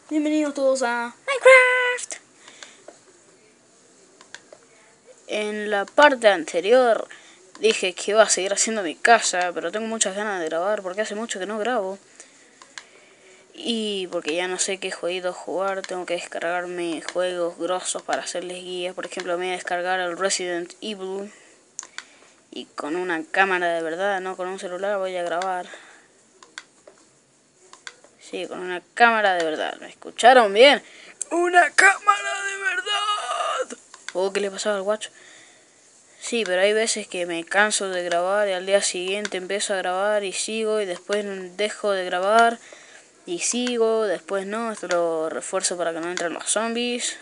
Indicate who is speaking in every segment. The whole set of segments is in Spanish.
Speaker 1: Bienvenidos todos a Minecraft. En la parte anterior dije que iba a seguir haciendo mi casa, pero tengo muchas ganas de grabar porque hace mucho que no grabo. Y porque ya no sé qué jueguitos jugar, tengo que descargarme juegos grosos para hacerles guías. Por ejemplo, me voy a descargar el Resident Evil. Y con una cámara de verdad, no con un celular, voy a grabar. Sí, con una cámara de verdad. ¿Me escucharon bien? ¡Una cámara de verdad! Oh, ¿qué le pasaba al guacho? Sí, pero hay veces que me canso de grabar y al día siguiente empiezo a grabar y sigo y después dejo de grabar y sigo, después no, esto lo refuerzo para que no entren los zombies.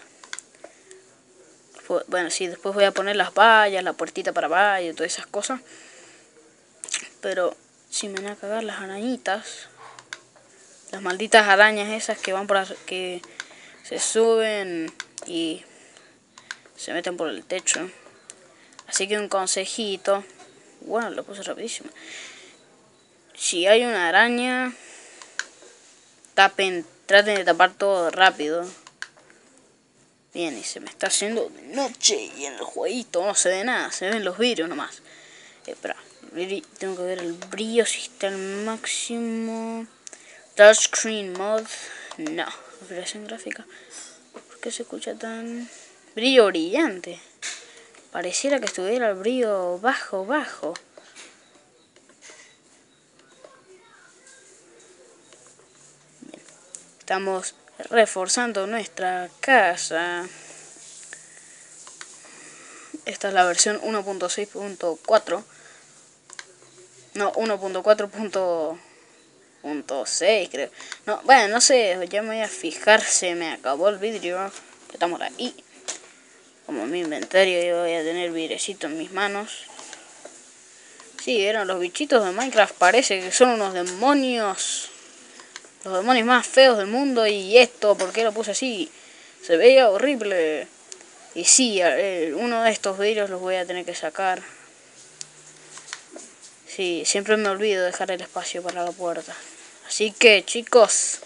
Speaker 1: Bueno, sí, después voy a poner las vallas, la puertita para vallas y todas esas cosas. Pero si me van a cagar las arañitas, las malditas arañas esas que van por que se suben y se meten por el techo. Así que un consejito. Bueno, lo puse rapidísimo. Si hay una araña, traten de tapar todo rápido. Bien, y se me está haciendo de noche y en el jueguito no se ve nada, se ven los vidrios nomás. Espera, tengo que ver el brillo, si está al máximo. Touchscreen mod, no. Configuración gráfica. ¿Por qué se escucha tan brillo brillante? Pareciera que estuviera el brillo bajo. Bien. Estamos reforzando nuestra casa. Esta es la versión 1.6.4. No, 1.4.6 creo. No, bueno, no sé, ya me voy a fijar, se me acabó el vidrio. Estamos ahí. Como mi inventario, yo voy a tener vidrecito en mis manos. Sí, eran los bichitos de Minecraft, parece que son unos demonios. Los demonios más feos del mundo. Y esto, ¿por qué lo puse así? Se veía horrible. Y sí, uno de estos vidrios los voy a tener que sacar. Sí, siempre me olvido dejar el espacio para la puerta. Así que, chicos,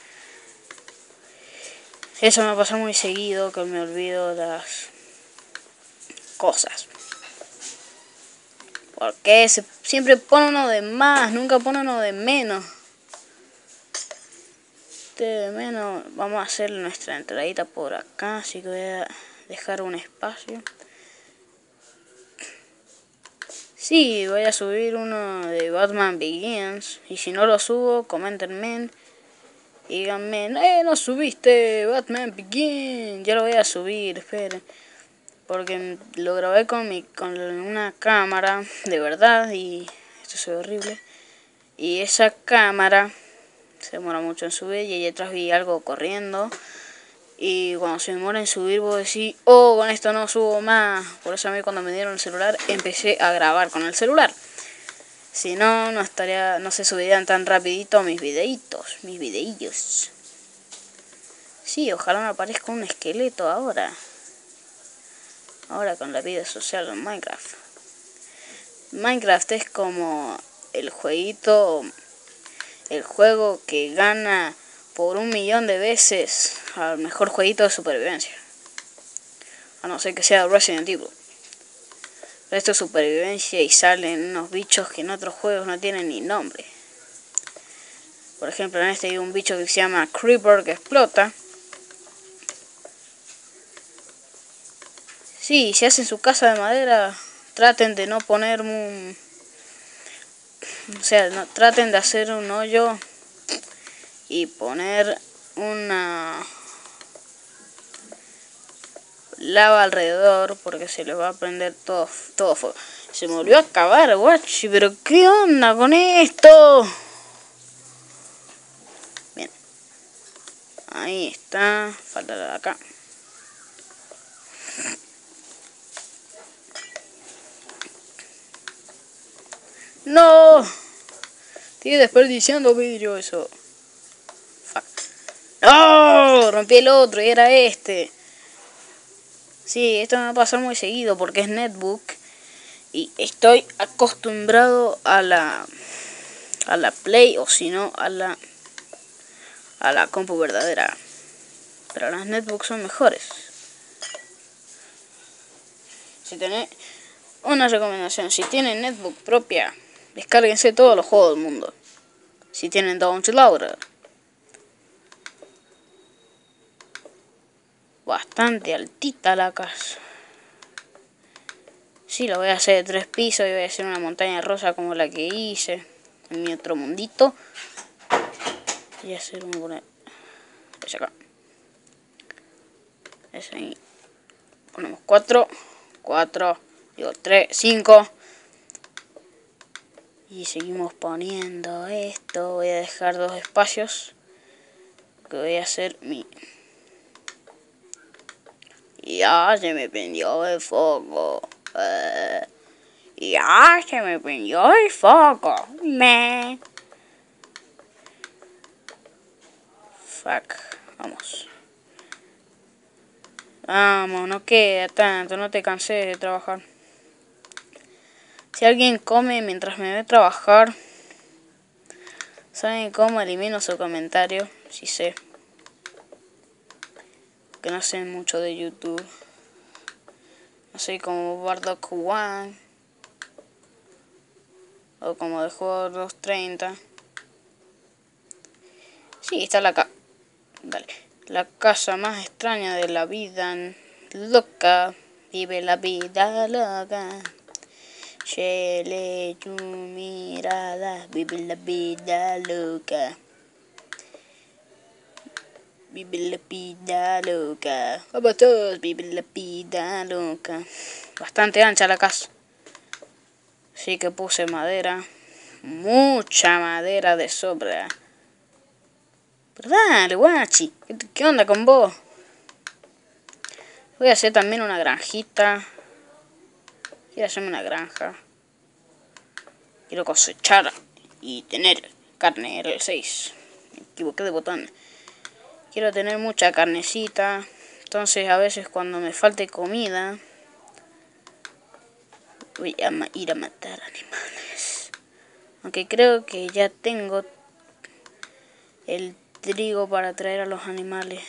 Speaker 1: eso me pasa muy seguido, que me olvido de las cosas. Porque siempre pone uno de más, nunca pone uno de menos. De menos, vamos a hacer nuestra entradita por acá, así que voy a dejar un espacio. Sí, voy a subir uno de Batman Begins. Y si no lo subo, coméntenme. Y díganme, no subiste Batman Begins. Ya lo voy a subir, esperen. Porque lo grabé con una cámara de verdad. Y esto se ve horrible. Y esa cámara se demora mucho en subir. Y ahí atrás vi algo corriendo. Y cuando se demora en subir, vos decís, oh, con esto no subo más. Por eso a mí cuando me dieron el celular, empecé a grabar con el celular. Si no, no se subirían tan rapidito mis videillos. Sí, ojalá me aparezca un esqueleto ahora. Ahora con la vida social en Minecraft. Minecraft es como el juego que gana por 1.000.000 de veces al mejor jueguito de supervivencia. A no ser que sea Resident Evil. Esto es supervivencia y salen unos bichos que en otros juegos no tienen ni nombre. Por ejemplo, en este hay un bicho que se llama Creeper que explota. Sí, si hacen su casa de madera, traten de no poner traten de hacer un hoyo y poner una lava alrededor, porque se les va a prender todo fuego. Se me volvió a acabar, guachi, pero ¿qué onda con esto? Bien. Ahí está. Falta la de acá. ¡No! Estoy desperdiciando vidrio eso. Fuck. ¡No! Rompí el otro y era este. Sí, esto me va a pasar muy seguido porque es netbook. Y estoy acostumbrado a la Play, o si no a la compu verdadera. pero las netbooks son mejores. Si tenés una recomendación, si tienen netbook propia, descárguense todos los juegos del mundo. Si tienen downloader, bastante altita la casa. Sí, lo voy a hacer de 3 pisos y voy a hacer una montaña rosa como la que hice en mi otro mundito. Voy a hacer un poner ese acá. Ese ahí. Ponemos 4, digo 3, 5. Y seguimos poniendo esto. Voy a dejar 2 espacios. Que voy a hacer mi... Ya se me prendió el foco. Ya se me prendió el foco. Fuck. Vamos. Vamos, no queda tanto. No te cansé de trabajar. Si alguien come mientras me ve trabajar, ¿saben cómo elimino su comentario? Sí sé. Que no sé mucho de YouTube. No sé, como Bardock One. O como de juego 230. Sí, está Dale. La casa más extraña de la vida loca. Vive la vida loca. Chele tu mirada. Vive la vida loca. Vive la vida loca. Vamos todos, vive la vida loca. Bastante ancha la casa. Así que puse madera. Mucha madera de sobra. Pero dale, guachi. ¿Qué onda con vos? Voy a hacer también una granjita. Quiero hacerme una granja. Quiero cosechar y tener carne. Era el 6. Me equivoqué de botón. Quiero tener mucha carnecita. Entonces a veces cuando me falte comida, voy a ir a matar animales. Aunque creo que ya tengo el trigo para traer a los animales.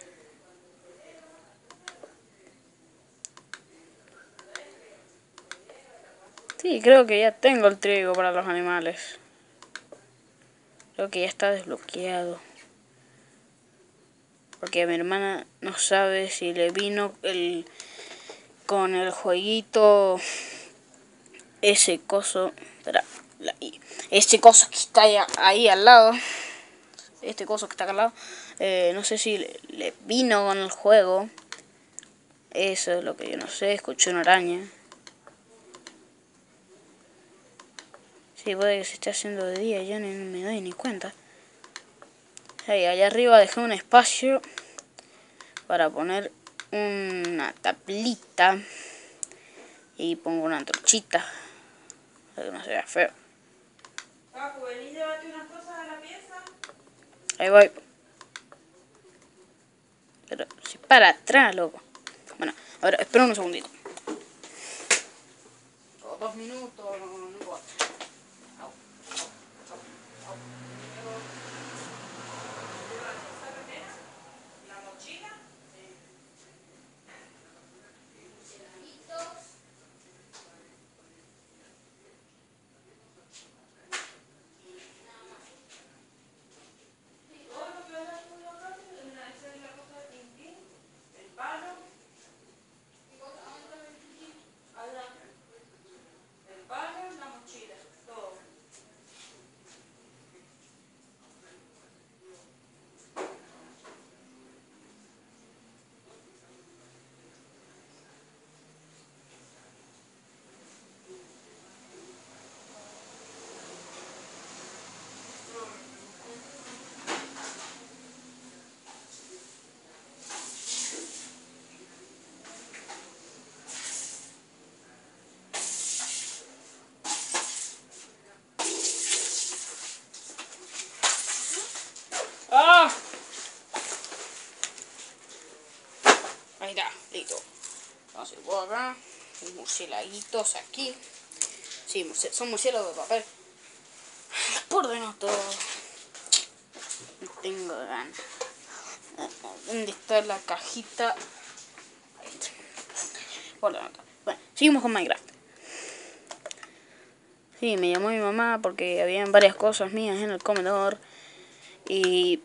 Speaker 1: Sí, creo que ya tengo el trigo para los animales. Creo que ya está desbloqueado. Porque mi hermana no sabe si le vino con el jueguito ese coso. Espera, ese coso que está ahí al lado. Este coso que está acá al lado. No sé si le vino con el juego. Eso es lo que yo no sé. Escuché una araña. Sí, puede que se esté haciendo de día. Yo no me doy ni cuenta. Ahí, allá arriba dejé un espacio para poner una tablita. Y pongo una antorchita. Para que no se vea feo.
Speaker 2: Paco, vení, llévate unas cosas a la pieza.
Speaker 1: Ahí voy. Pero si para atrás, loco. Bueno, ahora espera un segundito. 2 minutos, no importa.
Speaker 2: La mochila. Todo lo que hayas podido hablar, esa es la cosa de Tintín, el palo. El palo, la mochila, todo.
Speaker 1: ¡Ah! Ahí está, listo. Entonces voy acá. Hay murciélaguitos aquí. Sí, son murciélagos de papel. Por dentro todo. No tengo ganas. ¿Dónde está la cajita? Ahí está. Bueno, seguimos con Minecraft. Sí, me llamó mi mamá porque habían varias cosas mías en el comedor. Y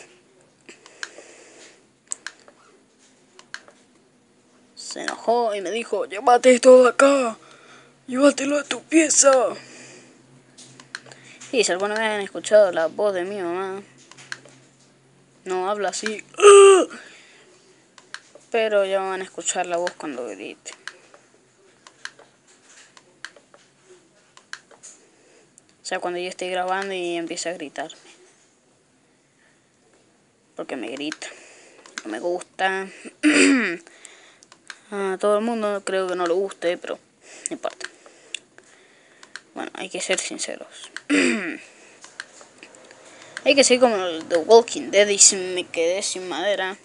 Speaker 1: se enojó y me dijo, llévate todo acá, llévatelo a tu pieza. Y si alguna vez han escuchado la voz de mi mamá, no habla así, pero ya van a escuchar la voz cuando grite. O sea, cuando yo esté grabando y empiece a gritarme. Porque me grita. No me gusta. A todo el mundo creo que no le guste, pero no importa. Bueno, hay que ser sinceros. Hay que ser como el The Walking Dead y si me quedé sin madera.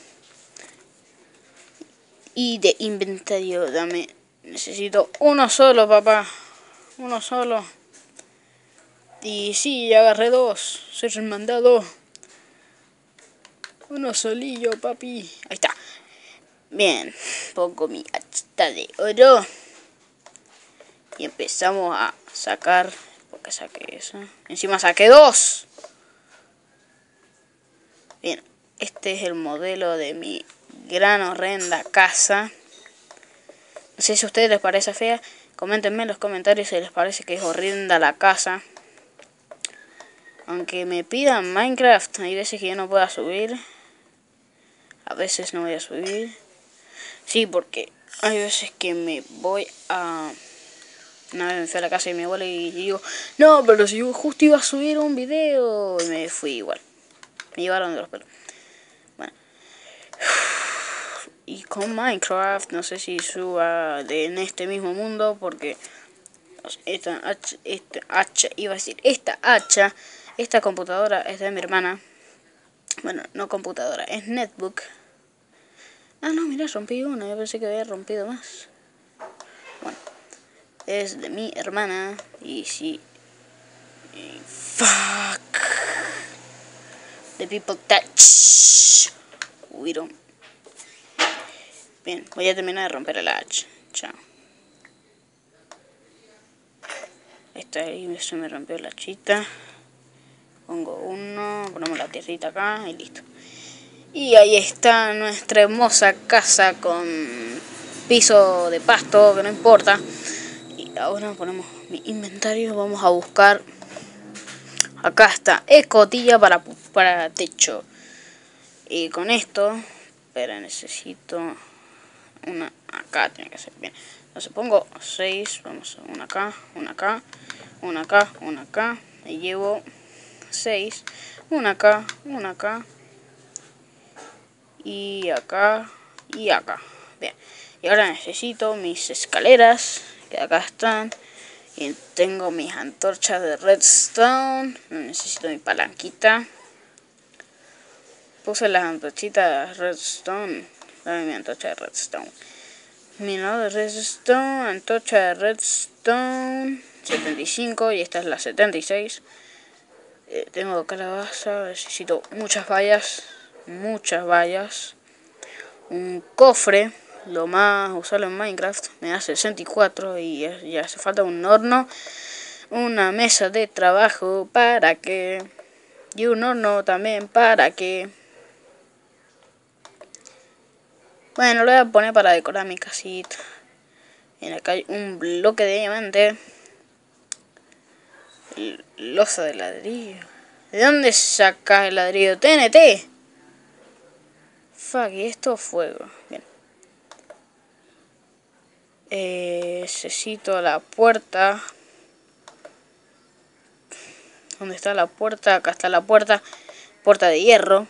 Speaker 1: Y de inventario, dame. Necesito uno solo, papá. Uno solo. Y sí, ya agarré dos. Soy remandado. Uno solillo, papi. Ahí está. Bien. Pongo mi hachita de oro. Y empezamos a sacar. ¿Por qué saqué eso? Encima saqué dos. Bien. Este es el modelo de mi gran horrenda casa. No sé si a ustedes les parece fea. Coméntenme en los comentarios si les parece que es horrenda la casa. Aunque me pidan Minecraft, hay veces que yo no pueda subir. A veces no voy a subir. Sí, porque hay veces que me voy a... Una vez me fui a la casa de mi abuela y digo, no, pero si yo justo iba a subir un video. Y me fui igual. Me llevaron de los pelos. Bueno. Y con Minecraft, no sé si suba en este mismo mundo porque... Esta hacha, esta computadora es de mi hermana. Bueno, no computadora, es netbook. Ah, no, mira, rompí una, yo pensé que había rompido más. Bueno, es de mi hermana y sí. Fuck. The people touch. We don't. Bien, voy a terminar de romper el hacha. Chao. Ahí se me rompió la hachita. Pongo uno, ponemos la tierrita acá y listo. Y ahí está nuestra hermosa casa con piso de pasto, que no importa. Y ahora ponemos mi inventario, vamos a buscar. Acá está, escotilla para techo. Y con esto, pero necesito una acá, tiene que ser bien. Entonces pongo 6, vamos a una acá, una acá, una acá, una acá. Y llevo 6, una acá, una acá. Y acá y acá. Bien. Y ahora necesito mis escaleras, que acá están. Y tengo mis antorchas de redstone. Necesito mi palanquita. Puse las antorchitas de redstone. Dame mi antorcha de redstone. Minado de redstone, antorcha de redstone 75 y esta es la 76. Tengo calabaza, necesito muchas vallas. Muchas vallas. Un cofre, lo más usado en Minecraft, me da 64 y ya hace falta un horno, una mesa de trabajo para que, y un horno también para que, bueno, lo voy a poner para decorar mi casita. Mira, acá hay un bloque de diamante, losa de ladrillo. ¿De dónde sacas el ladrillo? TNT. Fuck, y esto fuego. Bien. Necesito la puerta. ¿Dónde está la puerta? Acá está la puerta. Puerta de hierro.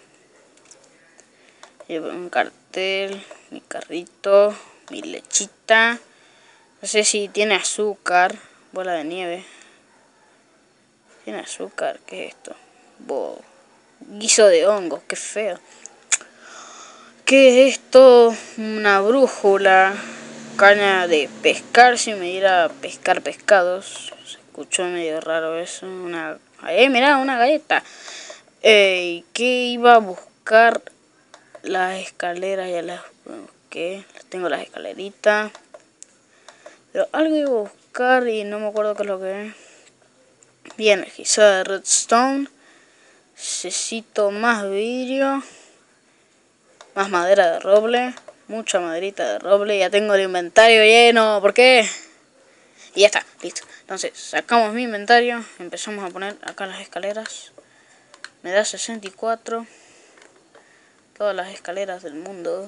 Speaker 1: Llevo un cartel. Mi carrito. Mi lechita. No sé si tiene azúcar. Bola de nieve. Tiene azúcar. ¿Qué es esto? Guiso de hongos. Qué feo. ¿Qué es esto? Una brújula. Caña de pescar. Si me diera a pescar pescados. Se escuchó medio raro eso. Mirá, una galleta. ¿Qué iba a buscar? las escaleras ya las busqué. Tengo las escaleritas. Pero algo iba a buscar y no me acuerdo qué es lo que es. Bien energizada de redstone. Necesito más vidrio. Más madera de roble. Mucha maderita de roble. Ya tengo el inventario lleno. ¿Por qué? Y ya está, listo. Entonces, sacamos mi inventario. Empezamos a poner acá las escaleras. Me da 64. Todas las escaleras del mundo.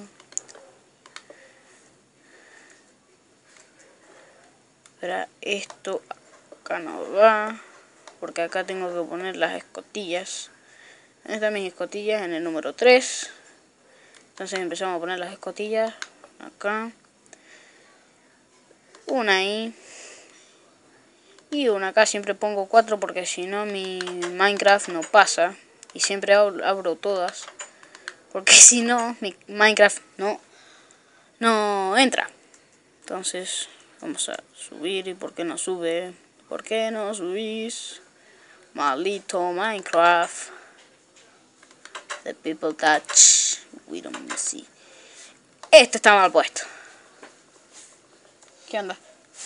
Speaker 1: Pero esto acá no va. Porque acá tengo que poner las escotillas. Están mis escotillas en el número 3. Entonces empezamos a poner las escotillas. Acá. Una ahí. Y una acá. Siempre pongo 4 porque si no mi Minecraft no pasa. Y siempre abro todas. Porque si no mi Minecraft no entra. Entonces vamos a subir. ¿Y por qué no sube? ¿Por qué no subís? Maldito Minecraft. The people touch. We don't see. Este está mal puesto. ¿Qué onda?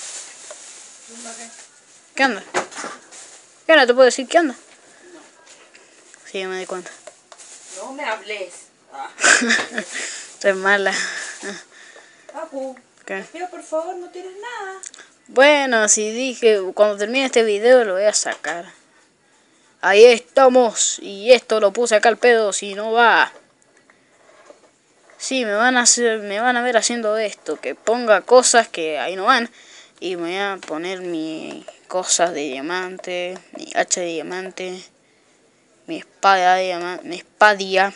Speaker 1: ¿Qué onda? ¿Qué onda? ¿Te puedo decir qué onda?
Speaker 2: No.
Speaker 1: Sí, me di cuenta.
Speaker 2: No me hables.
Speaker 1: Soy mala.
Speaker 2: Papu,
Speaker 1: ¿Qué?
Speaker 2: te pido por favor, no tienes nada.
Speaker 1: Bueno, si dije, cuando termine este video lo voy a sacar. Ahí estamos. Y esto lo puse acá al pedo, si no va. Sí, me van a ver haciendo esto, que ponga cosas que ahí no van. Y me voy a poner mi cosas de diamante, mi hacha de diamante, mi espada de diamante, mi espadilla.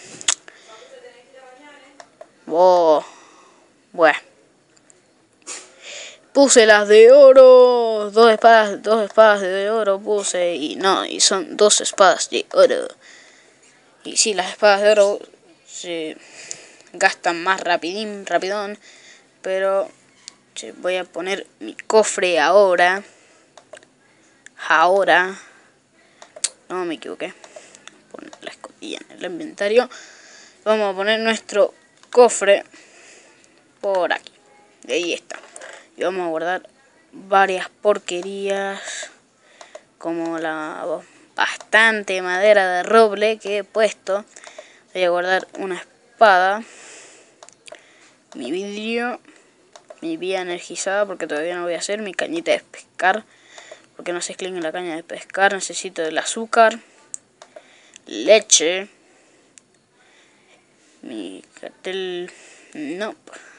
Speaker 1: Oh, bueno. Puse las de oro, dos espadas de oro puse y son 2 espadas de oro. Y sí, las espadas de oro se gastan más rapidón, pero voy a poner mi cofre ahora. No me equivoqué. Poner la escotilla en el inventario. Vamos a poner nuestro cofre por aquí. De ahí está. Y vamos a guardar varias porquerías, como la bastante madera de roble que he puesto. Voy a guardar una espada, mi vidrio, mi vía energizada porque todavía no voy a hacer, mi cañita de pescar porque no se clic en la caña de pescar. Necesito el azúcar, leche, mi cartel, no,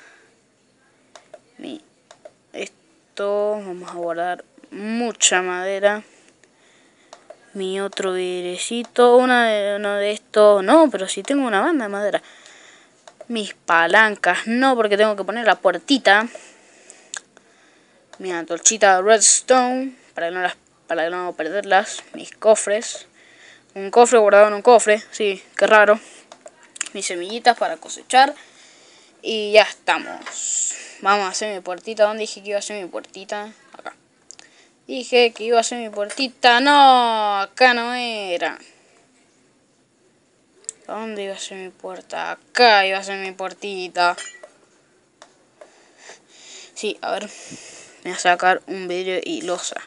Speaker 1: esto, vamos a guardar mucha madera, mi otro vidriecito, uno de estos, no, pero si tengo una banda de madera. Mis palancas, no, porque tengo que poner la puertita. Mi antorchita redstone, para no perderlas. Mis cofres. Un cofre guardado en un cofre, sí, qué raro. Mis semillitas para cosechar. Y ya estamos. Vamos a hacer mi puertita. ¿Dónde dije que iba a hacer mi puertita? Acá. Dije que iba a hacer mi puertita. No, acá no era. ¿Dónde iba a ser mi puerta? Acá iba a ser mi puertita. Sí, a ver. Voy a sacar un vidrio y losa.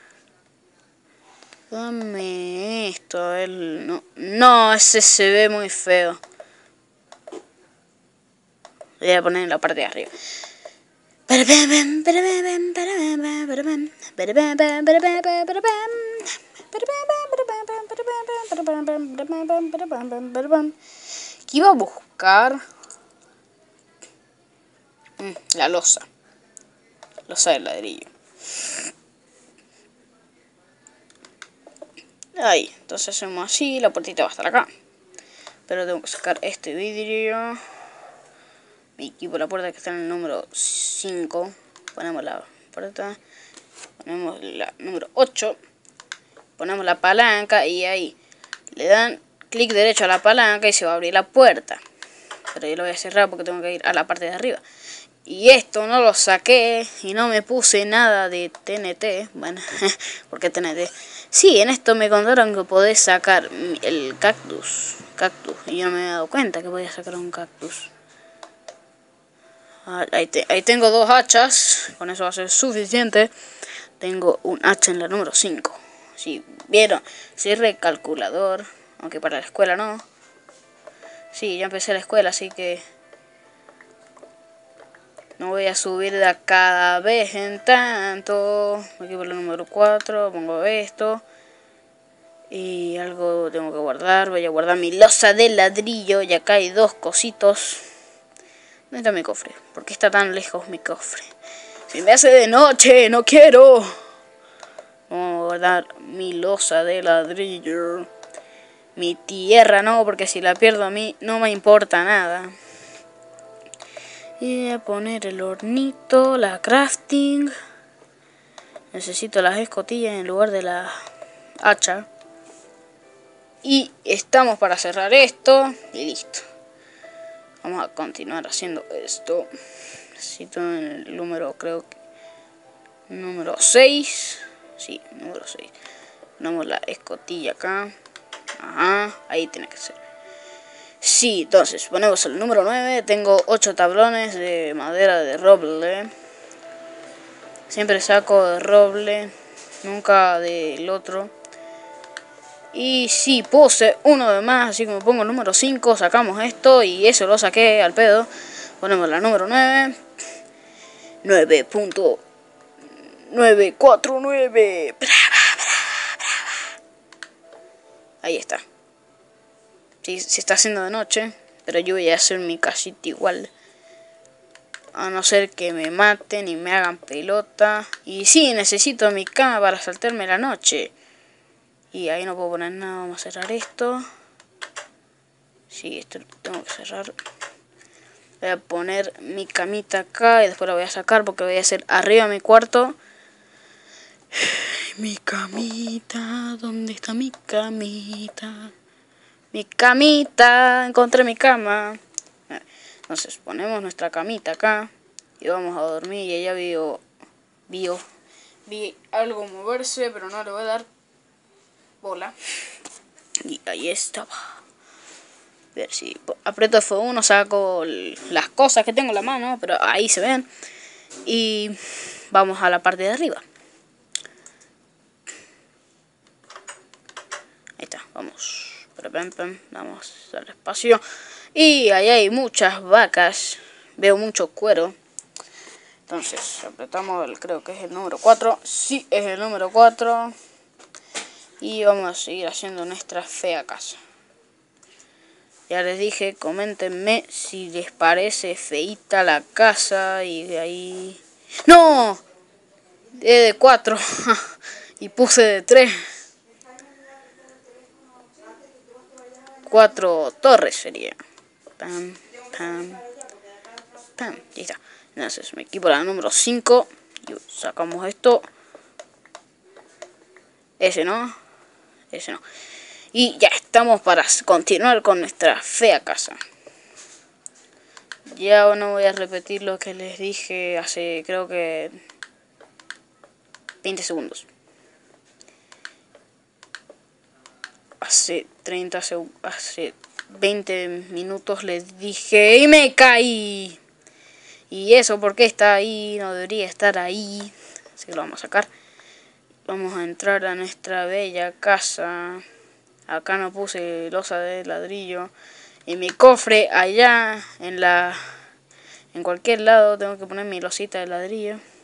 Speaker 1: Dame esto, a ver. No, ese se ve muy feo. Voy a poner en la parte de arriba. ¿Qué iba a buscar? La losa de ladrillo. Ahí, entonces hacemos así, la puertita va a estar acá. Pero tengo que sacar este vidrio. Mi equipo, la puerta que está en el número 5. Ponemos la puerta. Ponemos la número 8. Ponemos la palanca y ahí le dan clic derecho a la palanca y se va a abrir la puerta. Pero yo lo voy a cerrar porque tengo que ir a la parte de arriba. Y esto no lo saqué y no me puse nada de TNT. Bueno, porque TNT. Sí, en esto me contaron que podés sacar el cactus. cactus. Y yo no me he dado cuenta que voy a sacar un cactus. Ahí tengo 2 hachas. Con eso va a ser suficiente. Tengo un hacha en la número 5. Si vieron, soy recalculador. Aunque para la escuela no. Sí, ya empecé la escuela, así que no voy a subir de a cada vez en tanto. Aquí por la número 4 pongo esto. Y algo tengo que guardar. Voy a guardar mi losa de ladrillo. Y acá hay 2 cositos. ¿Dónde está mi cofre? ¿Por qué está tan lejos mi cofre? Se me hace de noche, no quiero. Vamos a guardar mi losa de ladrillo. Mi tierra no, porque si la pierdo a mí no me importa nada. Y voy a poner el hornito, la crafting. Necesito las escotillas en lugar de la hacha. Y estamos para cerrar esto y listo. Vamos a continuar haciendo esto. Necesito el número, creo que número 6. Sí, número 6. Ponemos la escotilla acá. Ajá, ahí tiene que ser. Sí, entonces ponemos el número 9. Tengo 8 tablones de madera de roble. Siempre saco de roble, nunca del otro. Y si puse uno de más, así como pongo el número 5, sacamos esto y eso lo saqué al pedo. Ponemos la número 9. 9.949. Ahí está. Sí, se está haciendo de noche, pero yo voy a hacer mi casita igual. A no ser que me maten y me hagan pelota. Y sí, necesito mi cama para saltarme la noche. Y ahí no puedo poner nada. Vamos a cerrar esto. Sí, esto lo tengo que cerrar. Voy a poner mi camita acá y después la voy a sacar porque voy a hacer arriba mi cuarto. Mi camita, ¿dónde está mi camita? Mi camita, encontré mi cama. Entonces ponemos nuestra camita acá y vamos a dormir. Y ella vi algo moverse, pero no le voy a dar bola. Y ahí estaba. A ver si aprieto F1, saco las cosas que tengo en la mano, pero ahí se ven. Y vamos a la parte de arriba. Ahí está, vamos. Vamos al espacio. Y ahí hay muchas vacas. Veo mucho cuero. Entonces apretamos creo que es el número 4. Sí, es el número 4. Y vamos a seguir haciendo nuestra fea casa. Ya les dije, coméntenme si les parece feita la casa. Y de ahí... ¡No! De 4. Y puse de 3. 4 torres sería. Pam, pam, pam. Y está. Entonces me equipo la número 5. Y sacamos esto. Ese no. Ese no. Y ya estamos para continuar con nuestra fea casa. Ya no voy a repetir lo que les dije hace creo que 20 segundos. Hace 20 minutos les dije y me caí. Y eso porque está ahí, no debería estar ahí. Así que lo vamos a sacar. Vamos a entrar a nuestra bella casa. Acá no puse losa de ladrillo. Y mi cofre allá en cualquier lado tengo que poner mi losita de ladrillo.